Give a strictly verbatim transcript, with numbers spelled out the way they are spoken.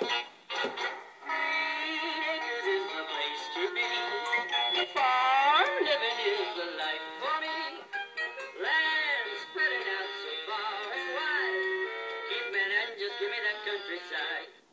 Green Acres is the place to be. Farm living is the life for me. Land spreading out so far and wide. Keep me and just give me that countryside.